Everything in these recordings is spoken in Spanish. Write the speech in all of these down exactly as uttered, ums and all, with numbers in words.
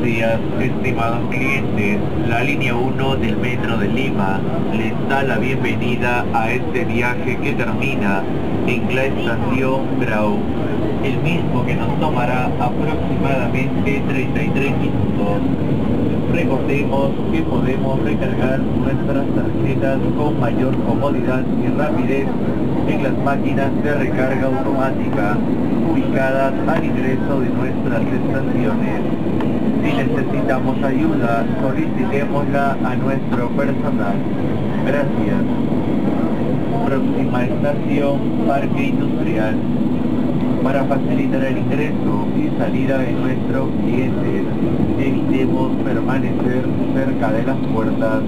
días, estimados clientes. La línea uno del Metro de Lima les da la bienvenida a este viaje que termina en la estación Grau, el mismo que nos tomará aproximadamente treinta y tres minutos. Recordemos que podemos recargar nuestras tarjetas con mayor comodidad y rapidez en las máquinas de recarga automática ubicadas al ingreso de nuestras estaciones. Si necesitamos ayuda, solicitémosla a nuestro personal. Gracias. Próxima estación, Parque Industrial. Para facilitar el ingreso y salida de nuestros clientes, evitemos permanecer cerca de las puertas.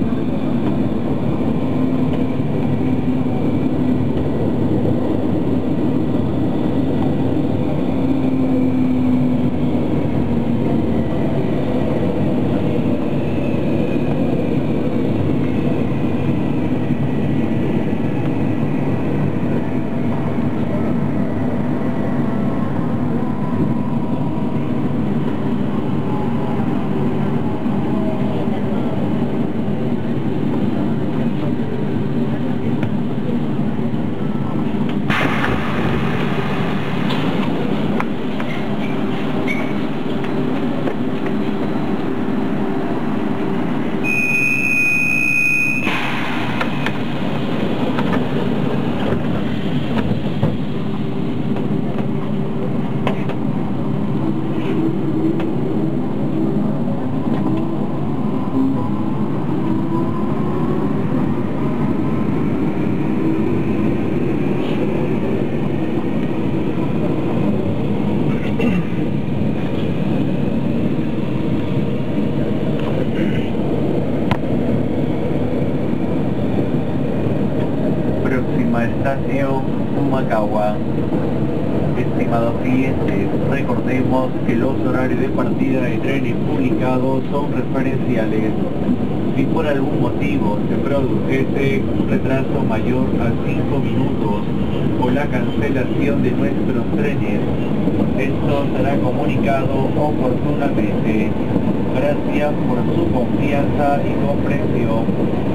Estación Humacahua. Estimados clientes, recordemos que los horarios de partida de trenes publicados son referenciales. Si por algún motivo se produjese un retraso mayor a cinco minutos o la cancelación de nuestros trenes, esto será comunicado oportunamente. Gracias por su confianza y comprensión.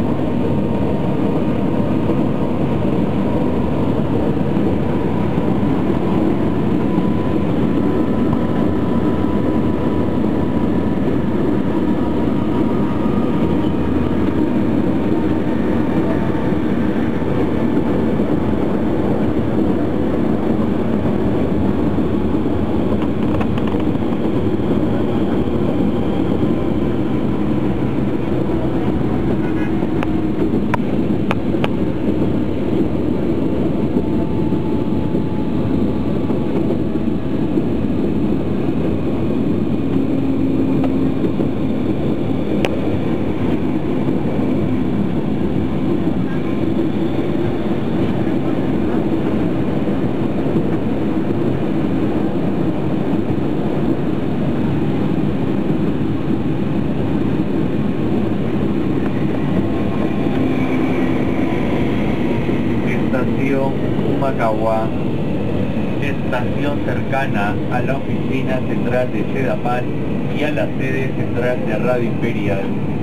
Estación Humacahua, estación cercana a la oficina central de Sedapal y a la sede central de Radio Imperial.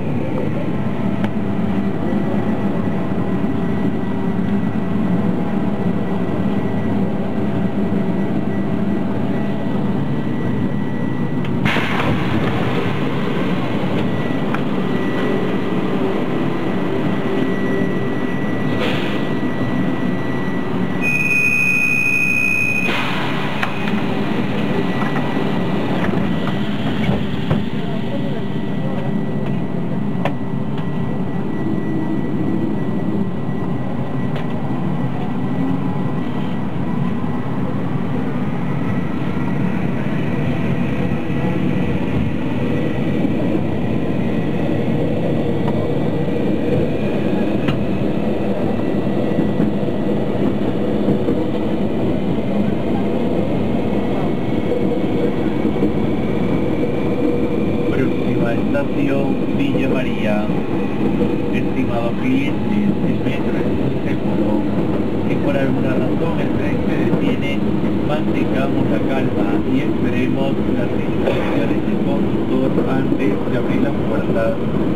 Estación Villa María. Estimados clientes, el metro es muy seguro. Si por alguna razón el tren se detiene, mantengamos la calma y esperemos las instrucciones del conductor antes de abrir las puertas.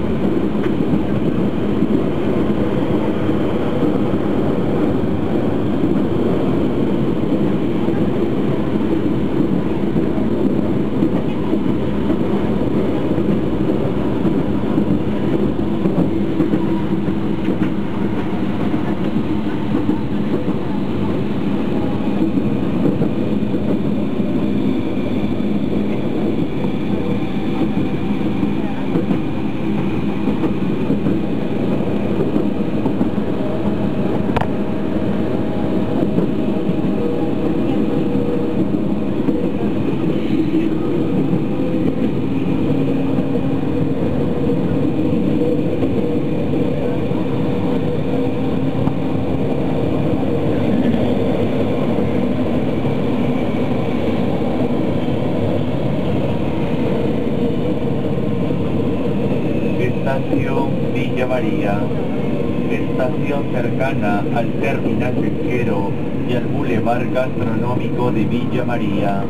Estación Villa María, estación cercana al terminal pesquero y al bulevar gastronómico de Villa María.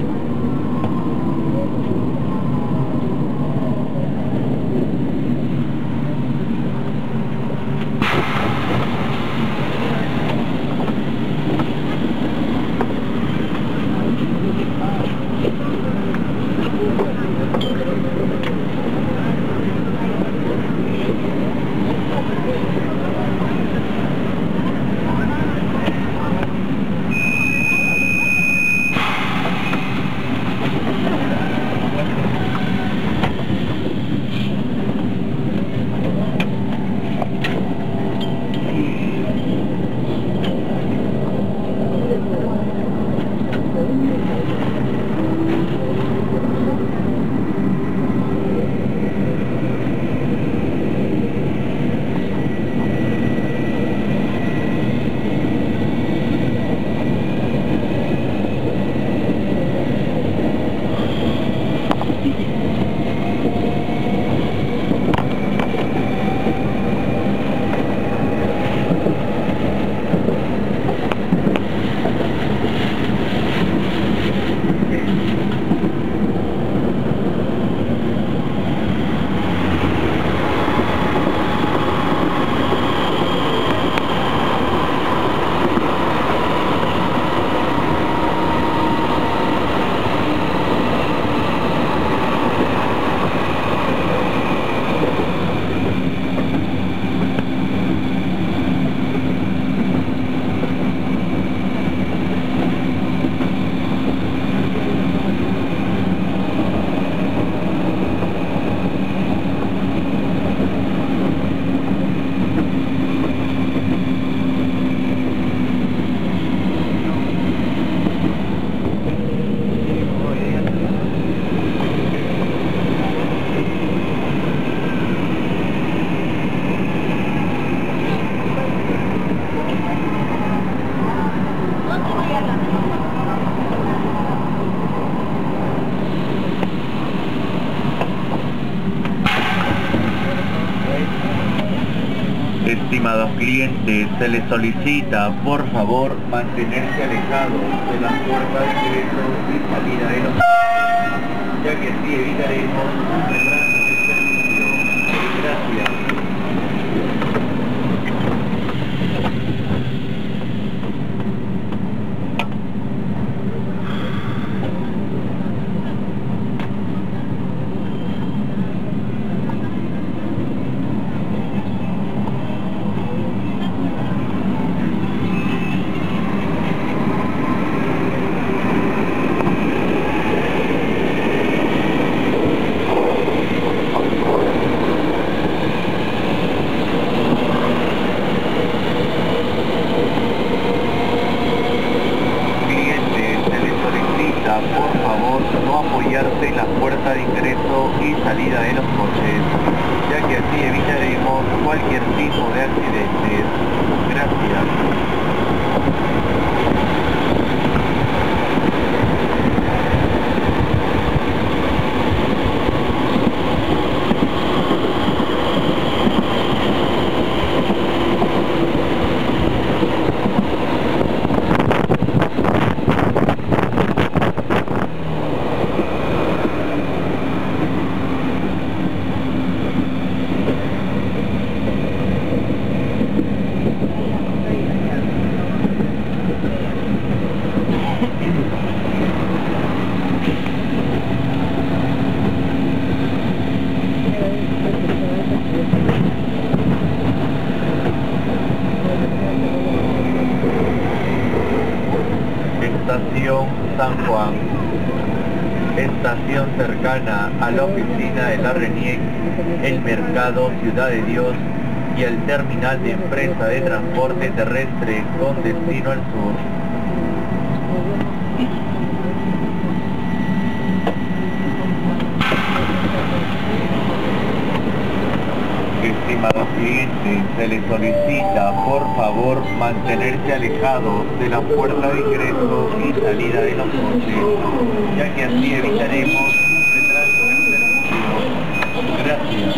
Estimados clientes, se les solicita, por favor, mantenerse alejados de las puertas de ingreso y salida de los... ya que así evitaremos un retraso del servicio. Gracias. En la puerta de ingreso y salida de los coches, ya que así evitaremos cualquier tipo de accidentes. Gracias. San Juan. Estación cercana a la oficina de la RENIEC, el Mercado Ciudad de Dios y el terminal de empresa de transporte terrestre con destino al sur. Estimados clientes, se les solicita por favor mantenerse alejados de la puerta de ingreso y salida de los coches, ya que así evitaremos un retraso en el servicio. Gracias.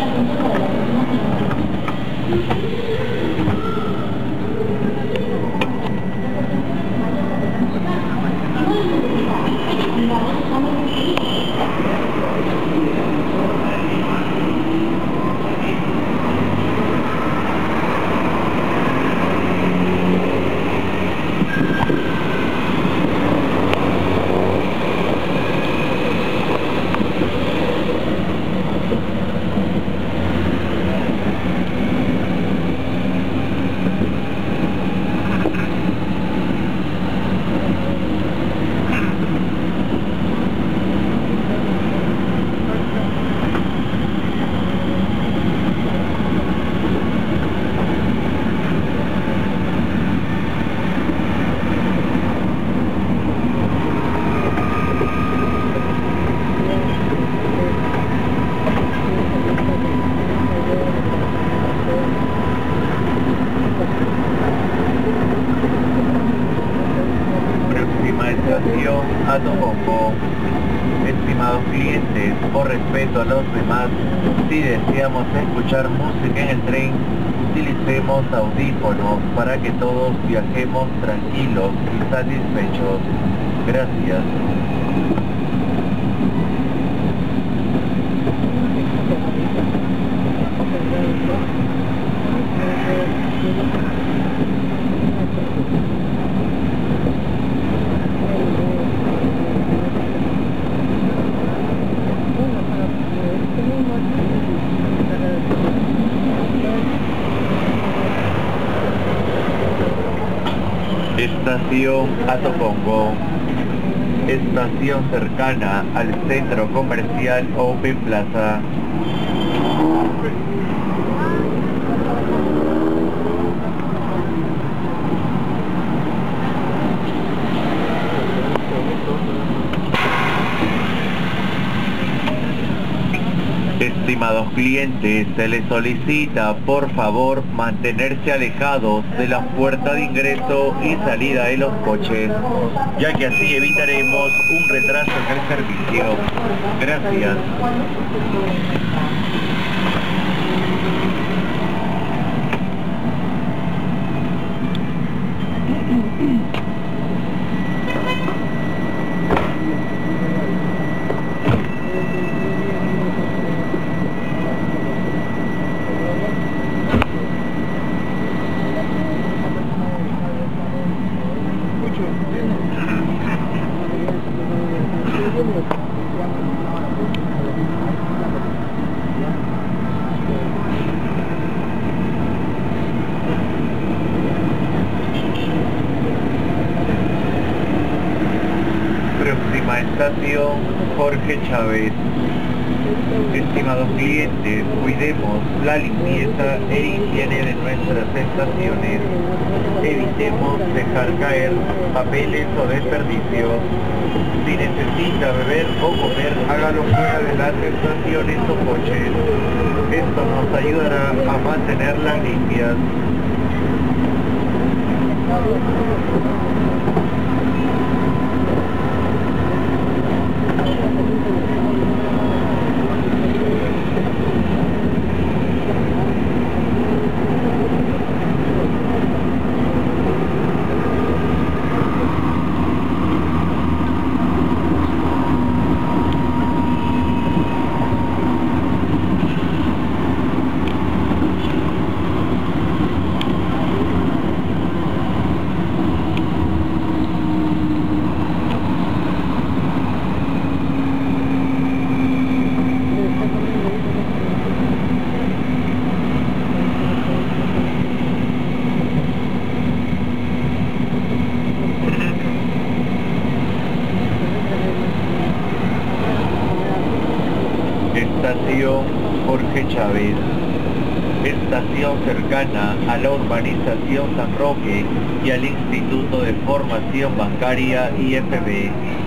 A Tocongo. Estimados clientes, por respeto a los demás, si deseamos escuchar música en el tren, utilicemos audífonos para que todos viajemos tranquilos y satisfechos. Gracias. Estación Atocongo. Estación cercana al centro comercial Open Plaza. Estimados clientes, se les solicita por favor mantenerse alejados de la puerta de ingreso y salida de los coches, ya que así evitaremos un retraso en el servicio. Gracias. Próxima estación, Jorge Chávez. Estimados clientes, cuidemos la limpieza e higiene de nuestras estaciones. Evitemos dejar caer papeles o desperdicios. Si necesita beber o comer, hágalo fuera de las estaciones o coches. Esto nos ayudará a mantenerlas limpias. Estación Jorge Chávez. Estación cercana a la urbanización San Roque y al Instituto de Formación Bancaria I F B.